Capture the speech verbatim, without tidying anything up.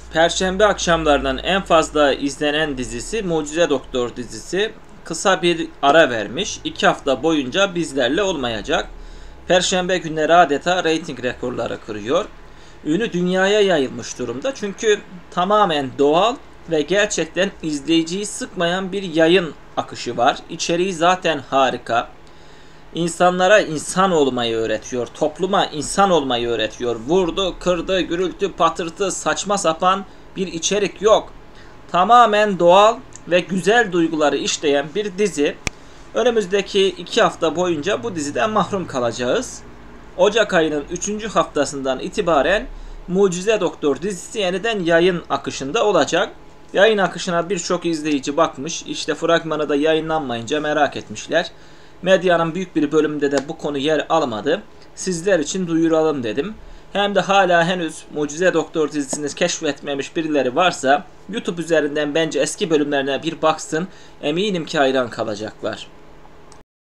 Perşembe akşamlarından en fazla izlenen dizisi Mucize Doktor dizisi. Kısa bir ara vermiş. iki hafta boyunca bizlerle olmayacak. Perşembe günleri adeta reyting rekorları kırıyor. Ünü dünyaya yayılmış durumda. Çünkü tamamen doğal ve gerçekten izleyiciyi sıkmayan bir yayın akışı var. İçeriği zaten harika. İnsanlara insan olmayı öğretiyor. Topluma insan olmayı öğretiyor. Vurdu, kırdı, gürültü, patırtı, saçma sapan bir içerik yok. Tamamen doğal ve güzel duyguları işleyen bir dizi. Önümüzdeki iki hafta boyunca bu diziden mahrum kalacağız. Ocak ayının üçüncü haftasından itibaren Mucize Doktor dizisi yeniden yayın akışında olacak. Yayın akışına birçok izleyici bakmış. İşte fragmanı da yayınlanmayınca merak etmişler. Medyanın büyük bir bölümünde de bu konu yer almadı. Sizler için duyuralım dedim. Hem de hala henüz Mucize Doktor dizisini keşfetmemiş birileri varsa YouTube üzerinden bence eski bölümlerine bir baksın. Eminim ki hayran kalacaklar.